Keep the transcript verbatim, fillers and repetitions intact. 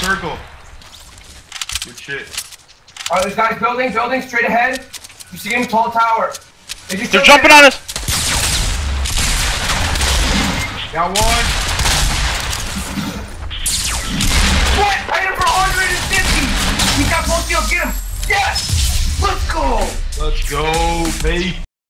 circle. Good shit. Alright, there's guys building, building, straight ahead. You see him, tall tower. They just They're jumping on us! Got one. What? I hit him for one hundred fifty! He got both of you, get him! Yes! Let's go! Let's go, baby.